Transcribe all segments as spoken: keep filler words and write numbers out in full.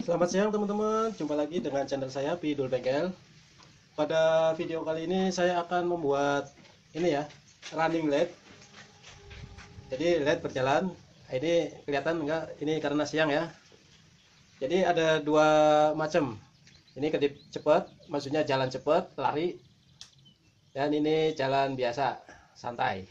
Selamat siang teman-teman, jumpa lagi dengan channel saya Pidul Bengkel. Pada video kali ini saya akan membuat ini ya, running L E D. Jadi L E D berjalan. Ini kelihatan enggak? Ini karena siang ya. Jadi ada dua macam. Ini kedip cepat, maksudnya jalan cepat, lari. Dan ini jalan biasa, santai.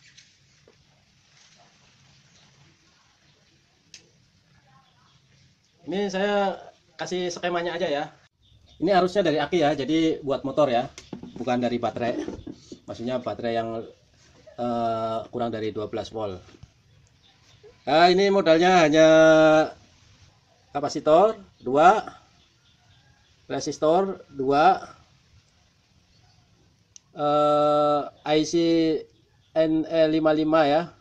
Ini saya kasih skemanya aja ya. Ini arusnya dari aki ya, jadi buat motor ya, bukan dari baterai. Maksudnya baterai yang uh, kurang dari dua belas volt. Nah, ini modalnya hanya kapasitor dua, resistor dua, uh, I C N E lima puluh lima ya,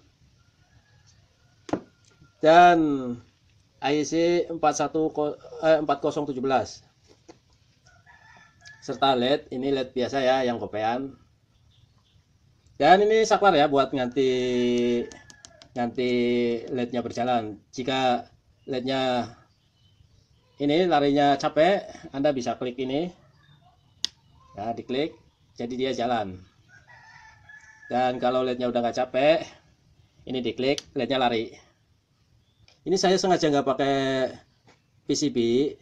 dan I C empat satu eh, empat nol satu tujuh, serta L E D. Ini L E D biasa ya, yang kopean. Dan ini saklar ya, buat ganti ganti L E D-nya berjalan. Jika L E D-nya ini larinya capek, Anda bisa klik ini ya, diklik, jadi dia jalan. Dan kalau L E D-nya udah nggak capek, ini diklik, L E D-nya lari. Ini saya sengaja nggak pakai P C B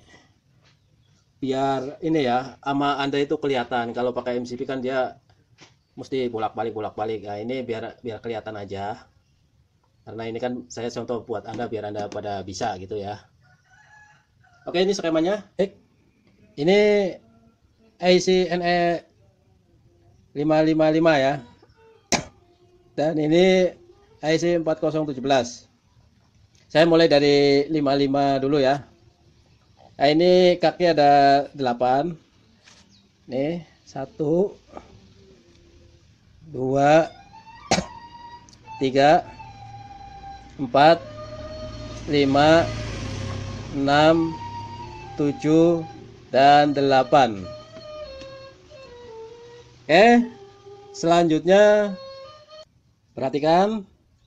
biar ini ya, ama Anda itu kelihatan. Kalau pakai M C B kan dia mesti bolak-balik bolak-balik. Nah, ini biar biar kelihatan aja. Karena ini kan saya contoh buat Anda biar Anda pada bisa gitu ya. Oke, ini skemanya. Ini I C N E lima lima lima ya. Dan ini I C empat nol satu tujuh. Saya mulai dari lima puluh lima dulu ya. Nah, ini kaki ada delapan. Nih, satu, dua, tiga, empat, lima, enam, tujuh, dan delapan. Oke, selanjutnya perhatikan.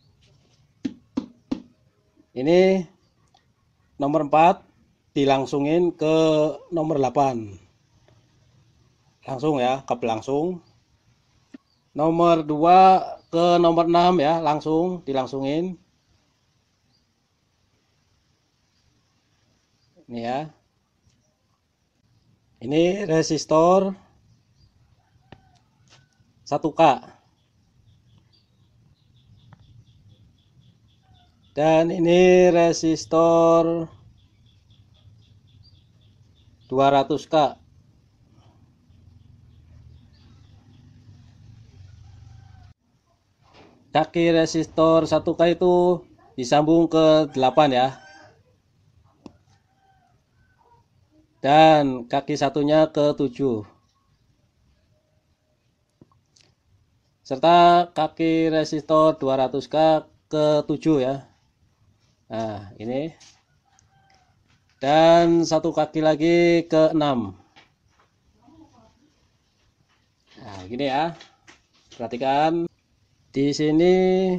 Ini nomor empat dilangsungin ke nomor delapan. Langsung ya, kabel langsung. Nomor dua ke nomor enam ya, langsung dilangsungin. Ini ya. Ini resistor satu K. Dan ini resistor dua ratus K. Kaki resistor satu K itu disambung ke delapan ya. Dan kaki satunya ke tujuh. Serta kaki resistor dua ratus K ke tujuh ya. Nah, ini. Dan satu kaki lagi ke enam. Nah, gini ya. Perhatikan. Di sini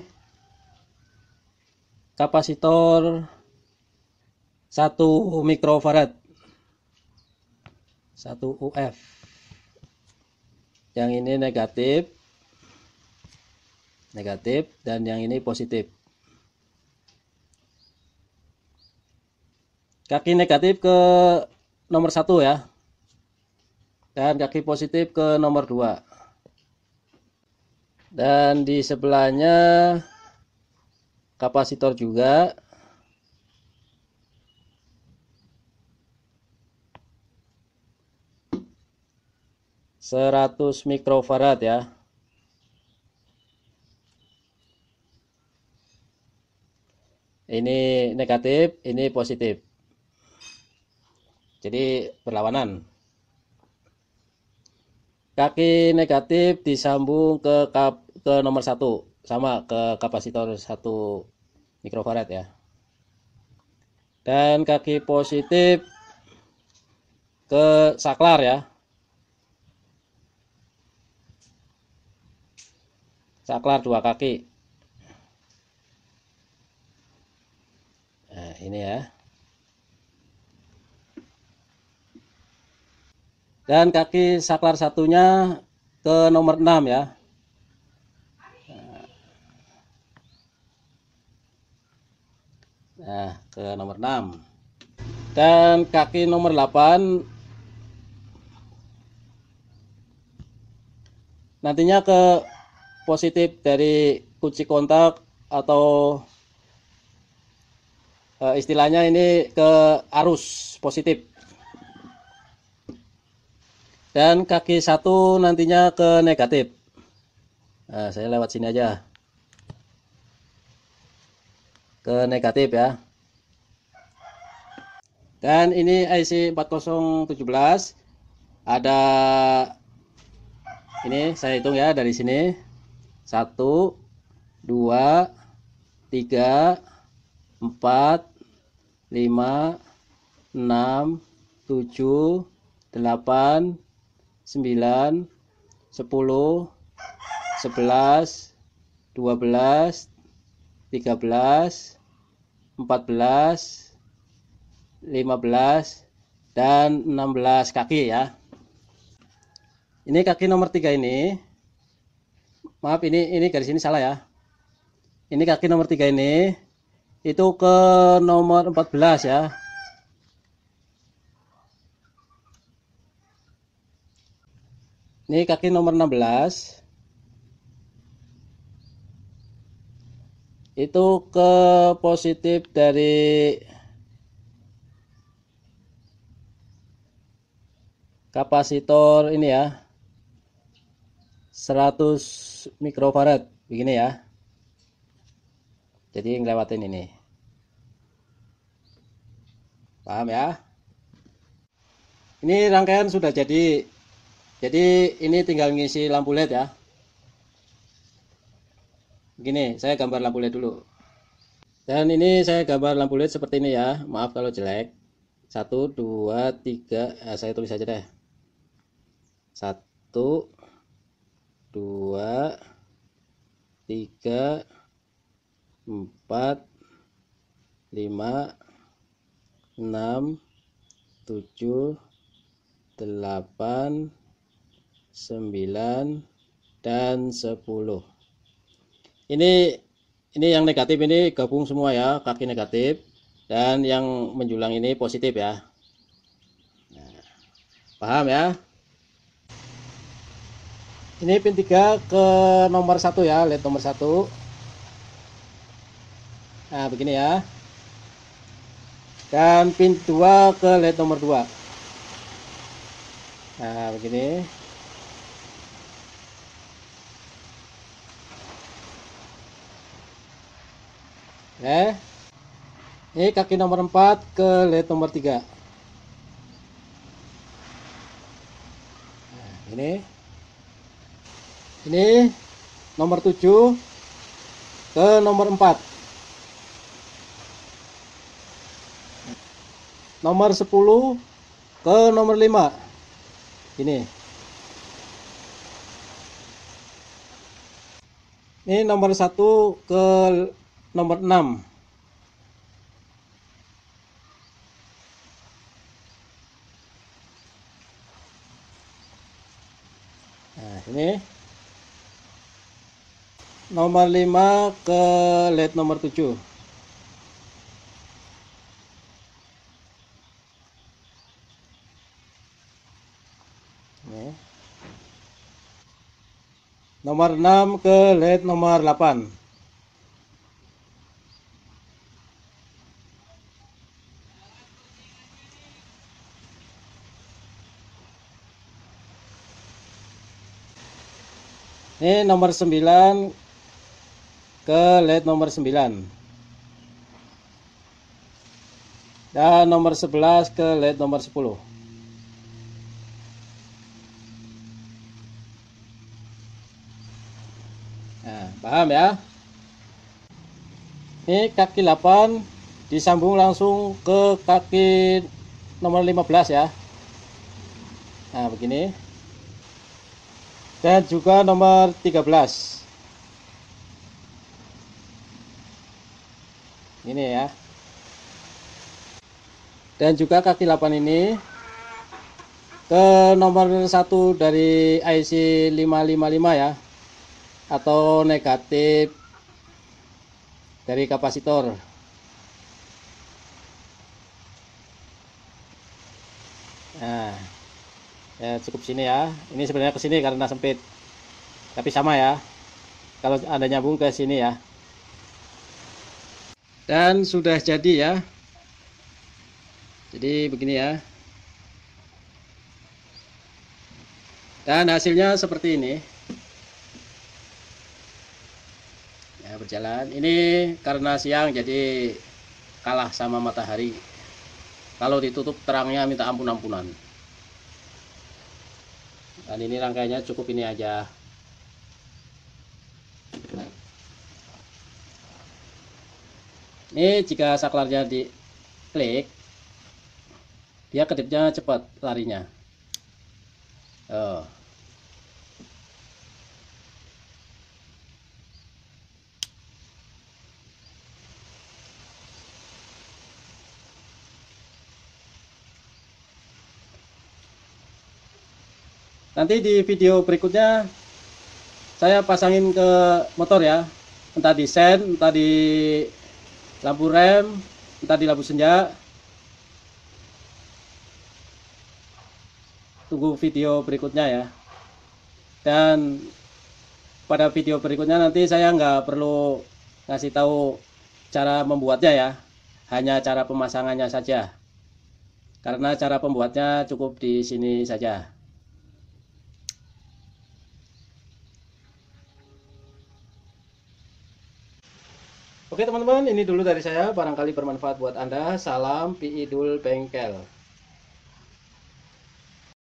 kapasitor satu mikrofarad. satu U F. Yang ini negatif. Negatif dan yang ini positif. Kaki negatif ke nomor satu ya, dan kaki positif ke nomor dua. Dan di sebelahnya kapasitor juga. seratus mikrofarad ya. Ini negatif, ini positif. Jadi berlawanan. Kaki negatif disambung ke kap, ke nomor satu, sama ke kapasitor satu mikrofarad ya. Dan kaki positif ke saklar ya. Saklar dua kaki. Nah, ini ya. Dan kaki saklar satunya ke nomor enam ya. Nah, ke nomor enam. Dan kaki nomor delapan nantinya ke positif dari kunci kontak atau e, istilahnya ini ke arus positif. Dan kaki satu nantinya ke negatif. Nah, saya lewat sini aja. Ke negatif ya. Dan ini I C empat nol satu tujuh ada ini saya hitung ya dari sini satu dua tiga empat lima enam tujuh delapan sembilan sepuluh sebelas dua belas tiga belas empat belas lima belas dan enam belas kaki ya. Ini kaki nomor tiga ini. Maaf ini ini garis ini salah ya. Ini kaki nomor tiga ini itu ke nomor empat belas ya. Ini kaki nomor enam belas. Itu ke positif dari kapasitor ini ya, seratus mikrofarad begini ya. Jadi ngelewatin ini. Paham ya? Ini rangkaian sudah jadi. Jadi ini tinggal ngisi lampu L E D ya. Begini, saya gambar lampu L E D dulu. Dan ini saya gambar lampu L E D seperti ini ya. Maaf kalau jelek. Satu, dua, tiga. Eh, saya tulis aja deh. Satu, dua, tiga, empat, lima, enam, tujuh, delapan, sembilan, dan sepuluh. Ini ini yang negatif ini gabung semua ya, kaki negatif, dan yang menjulang ini positif ya. Nah, paham ya? Ini pin tiga ke nomor satu ya, L E D nomor satu. Nah, begini ya. Dan pin dua ke L E D nomor dua. Nah, begini. Oke. Ini kaki nomor empat ke L E D nomor tiga. Nah, ini. Ini nomor tujuh ke nomor empat. Nomor sepuluh ke nomor lima. Ini. Ini nomor satu ke nomor enam. Nah, ini nomor lima ke L E D nomor tujuh. Ini. Nomor enam ke L E D nomor delapan. Ini nomor sembilan ke L E D nomor sembilan. Dan nomor sebelas ke L E D nomor sepuluh. Nah, paham ya? Ini kaki delapan disambung langsung ke kaki nomor lima belas ya. Nah, begini. Dan juga nomor tiga belas. Ini ya. Dan juga kaki delapan ini ke nomor satu dari I C lima lima lima ya, atau negatif dari kapasitor. Nah, ya cukup sini ya. Ini sebenarnya ke sini karena sempit, tapi sama ya kalau Anda nyambung ke sini ya. Dan sudah jadi ya. Jadi begini ya. Dan hasilnya seperti ini. Ya, berjalan. Ini karena siang jadi kalah sama matahari. Kalau ditutup terangnya minta ampun-ampunan. Dan ini rangkaiannya cukup ini aja. Ini jika saklarnya diklik, dia kedipnya cepat larinya. Oh. Nanti di video berikutnya saya pasangin ke motor ya, entah di sen, entah di lampu rem, entah di lampu senja. Tunggu video berikutnya ya. Dan pada video berikutnya nanti saya nggak perlu ngasih tahu cara membuatnya ya, hanya cara pemasangannya saja, karena cara pembuatnya cukup di sini saja. Oke teman-teman, ini dulu dari saya, barangkali bermanfaat buat Anda. Salam Pi Idul Bengkel.